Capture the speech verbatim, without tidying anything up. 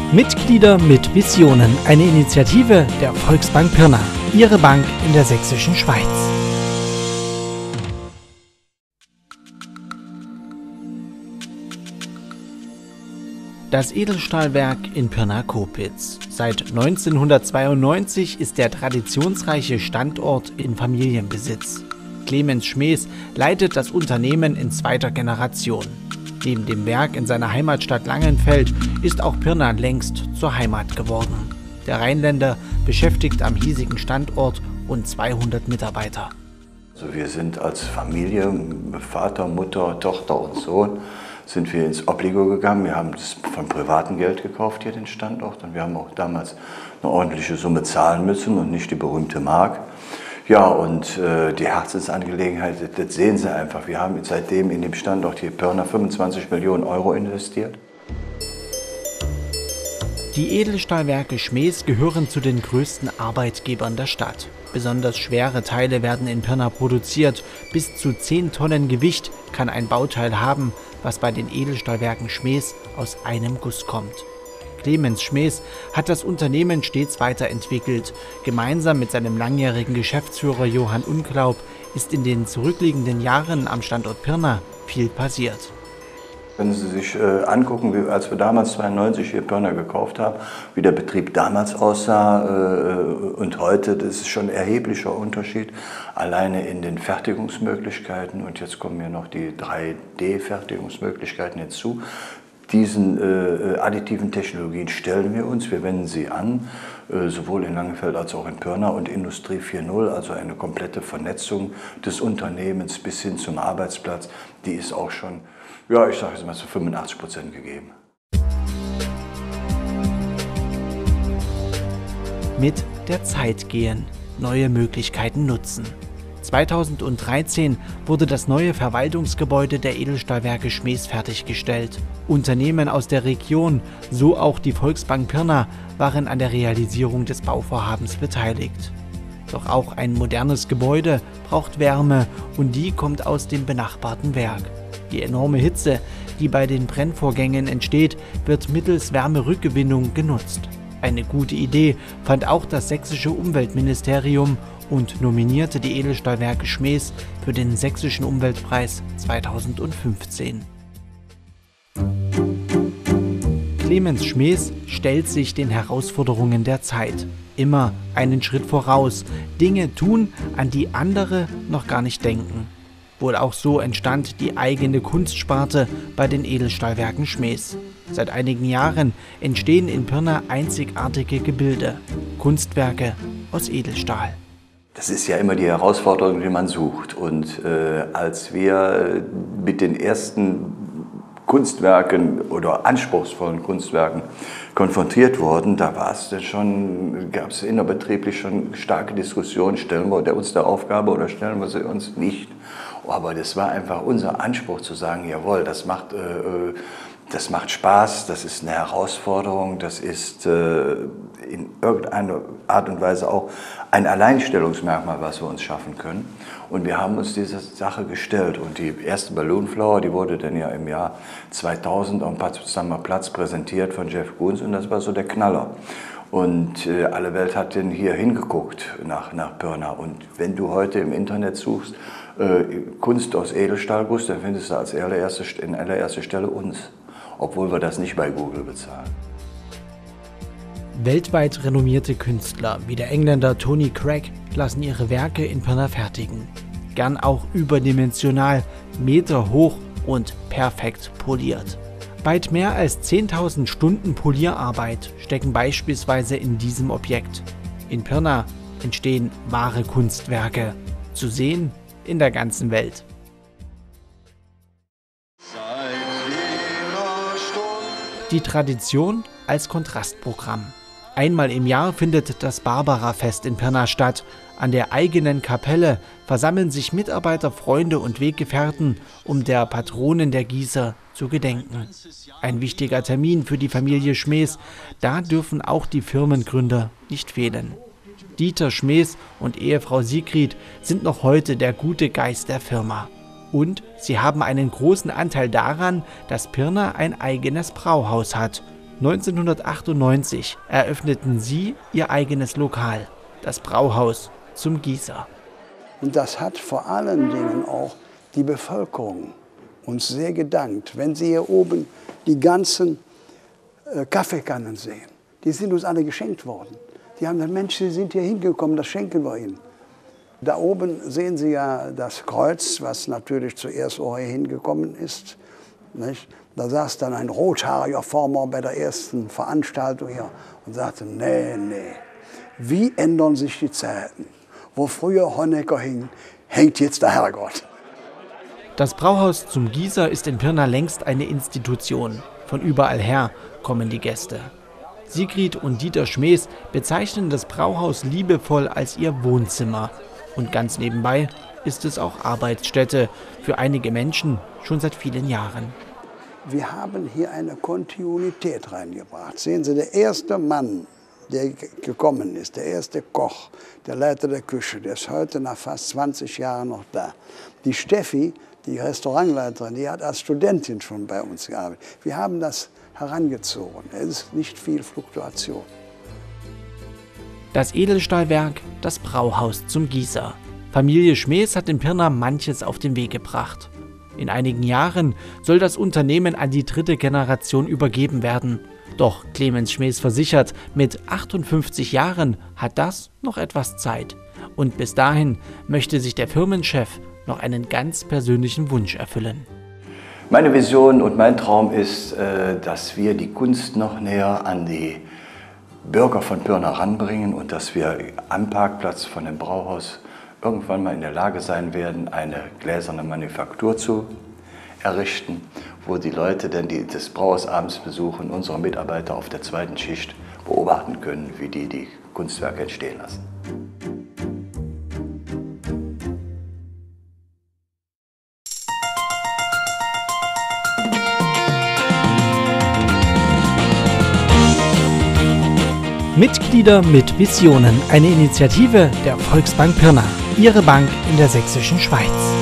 Mitglieder mit Visionen, eine Initiative der Volksbank Pirna, Ihre Bank in der sächsischen Schweiz. Das Edelstahlwerk in Pirna-Copitz. Seit neunzehnhundertzweiundneunzig ist der traditionsreiche Standort in Familienbesitz. Clemens Schmees leitet das Unternehmen in zweiter Generation. Neben dem Werk in seiner Heimatstadt Langenfeld ist auch Pirna längst zur Heimat geworden. Der Rheinländer beschäftigt am hiesigen Standort rund zweihundert Mitarbeiter. Also wir sind als Familie, Vater, Mutter, Tochter und Sohn, sind wir ins Obligo gegangen. Wir haben das von privatem Geld gekauft hier, den Standort. Und wir haben auch damals eine ordentliche Summe zahlen müssen und nicht die berühmte Mark. Ja, und äh, die Herzensangelegenheit, das sehen Sie einfach. Wir haben seitdem in dem Standort hier Pirna fünfundzwanzig Millionen Euro investiert. Die Edelstahlwerke Schmees gehören zu den größten Arbeitgebern der Stadt. Besonders schwere Teile werden in Pirna produziert. Bis zu zehn Tonnen Gewicht kann ein Bauteil haben, was bei den Edelstahlwerken Schmees aus einem Guss kommt. Clemens Schmees hat das Unternehmen stets weiterentwickelt. Gemeinsam mit seinem langjährigen Geschäftsführer Johann Unglaub ist in den zurückliegenden Jahren am Standort Pirna viel passiert. Wenn Sie sich äh, angucken, wie, als wir damals zweiundneunzig hier Pirna gekauft haben, wie der Betrieb damals aussah äh, und heute, das ist schon ein erheblicher Unterschied, alleine in den Fertigungsmöglichkeiten, und jetzt kommen ja noch die drei D Fertigungsmöglichkeiten hinzu. Diesen äh, additiven Technologien stellen wir uns, wir wenden sie an, äh, sowohl in Langenfeld als auch in Pirna, und Industrie vier Punkt null, also eine komplette Vernetzung des Unternehmens bis hin zum Arbeitsplatz, die ist auch schon, ja, ich sage jetzt mal zu fünfundachtzig Prozent gegeben. Mit der Zeit gehen, neue Möglichkeiten nutzen. zweitausenddreizehn wurde das neue Verwaltungsgebäude der Edelstahlwerke Schmees fertiggestellt. Unternehmen aus der Region, so auch die Volksbank Pirna, waren an der Realisierung des Bauvorhabens beteiligt. Doch auch ein modernes Gebäude braucht Wärme, und die kommt aus dem benachbarten Werk. Die enorme Hitze, die bei den Brennvorgängen entsteht, wird mittels Wärmerückgewinnung genutzt. Eine gute Idee fand auch das sächsische Umweltministerium und nominierte die Edelstahlwerke Schmees für den Sächsischen Umweltpreis zweitausendfünfzehn. Clemens Schmees stellt sich den Herausforderungen der Zeit. Immer einen Schritt voraus, Dinge tun, an die andere noch gar nicht denken. Wohl auch so entstand die eigene Kunstsparte bei den Edelstahlwerken Schmees. Seit einigen Jahren entstehen in Pirna einzigartige Gebilde, Kunstwerke aus Edelstahl. Das ist ja immer die Herausforderung, die man sucht. Und äh, als wir mit den ersten Kunstwerken oder anspruchsvollen Kunstwerken konfrontiert wurden, da war es schon, gab es innerbetrieblich schon starke Diskussionen, stellen wir uns der Aufgabe oder stellen wir sie uns nicht. Aber das war einfach unser Anspruch zu sagen, jawohl, das macht, äh, das macht Spaß, das ist eine Herausforderung, das ist äh, in irgendeiner Art und Weise auch ein Alleinstellungsmerkmal, was wir uns schaffen können. Und wir haben uns diese Sache gestellt. Und die erste Balloon Flower, die wurde dann ja im Jahr zweitausend am Potsdamer Platz präsentiert von Jeff Koons, und das war so der Knaller. Und äh, alle Welt hat denn hier hingeguckt nach, nach Pirna. Und wenn du heute im Internet suchst, äh, Kunst aus Edelstahlguss, dann findest du als allererste, in allererster Stelle uns, obwohl wir das nicht bei Google bezahlen. Weltweit renommierte Künstler wie der Engländer Tony Craig lassen ihre Werke in Pirna fertigen. Gern auch überdimensional, meterhoch und perfekt poliert. Weit mehr als zehntausend Stunden Polierarbeit stecken beispielsweise in diesem Objekt. In Pirna entstehen wahre Kunstwerke, zu sehen in der ganzen Welt. Die Tradition als Kontrastprogramm. Einmal im Jahr findet das Barbara-Fest in Pirna statt. An der eigenen Kapelle versammeln sich Mitarbeiter, Freunde und Weggefährten, um der Patronin der Gießer zu gedenken. Ein wichtiger Termin für die Familie Schmees, da dürfen auch die Firmengründer nicht fehlen. Dieter Schmees und Ehefrau Sigrid sind noch heute der gute Geist der Firma. Und sie haben einen großen Anteil daran, dass Pirna ein eigenes Brauhaus hat. neunzehnhundertachtundneunzig eröffneten sie ihr eigenes Lokal, das Brauhaus zum Gießer. Und das hat vor allen Dingen auch die Bevölkerung uns sehr gedankt. Wenn Sie hier oben die ganzen äh, Kaffeekannen sehen, die sind uns alle geschenkt worden. Die haben gesagt, Mensch, Sie sind hier hingekommen, das schenken wir Ihnen. Da oben sehen Sie ja das Kreuz, was natürlich zuerst auch hier hingekommen ist. Nicht? Da saß dann ein rothaariger Farmer bei der ersten Veranstaltung hier und sagte, nee, nee, wie ändern sich die Zeiten? Wo früher Honecker hing, hängt jetzt der Herrgott. Das Brauhaus zum Gießer ist in Pirna längst eine Institution. Von überall her kommen die Gäste. Sigrid und Dieter Schmees bezeichnen das Brauhaus liebevoll als ihr Wohnzimmer. Und ganz nebenbei ist es auch Arbeitsstätte für einige Menschen schon seit vielen Jahren. Wir haben hier eine Kontinuität reingebracht. Sehen Sie, der erste Mann, der gekommen ist, der erste Koch, der Leiter der Küche, der ist heute nach fast zwanzig Jahren noch da. Die Steffi, die Restaurantleiterin, die hat als Studentin schon bei uns gearbeitet. Wir haben das herangezogen. Es ist nicht viel Fluktuation. Das Edelstahlwerk, das Brauhaus zum Gießer. Familie Schmees hat in Pirna manches auf den Weg gebracht. In einigen Jahren soll das Unternehmen an die dritte Generation übergeben werden. Doch Clemens Schmees versichert, mit achtundfünfzig Jahren hat das noch etwas Zeit. Und bis dahin möchte sich der Firmenchef noch einen ganz persönlichen Wunsch erfüllen. Meine Vision und mein Traum ist, dass wir die Kunst noch näher an die Bürger von Pirna ranbringen und dass wir am Parkplatz von dem Brauhaus irgendwann mal in der Lage sein werden, eine gläserne Manufaktur zu errichten, wo die Leute dann die, das Brauhaus abends besuchen, unsere Mitarbeiter auf der zweiten Schicht beobachten können, wie die die Kunstwerke entstehen lassen. Mitglieder mit Visionen, eine Initiative der Volksbank Pirna, ihre Bank in der sächsischen Schweiz.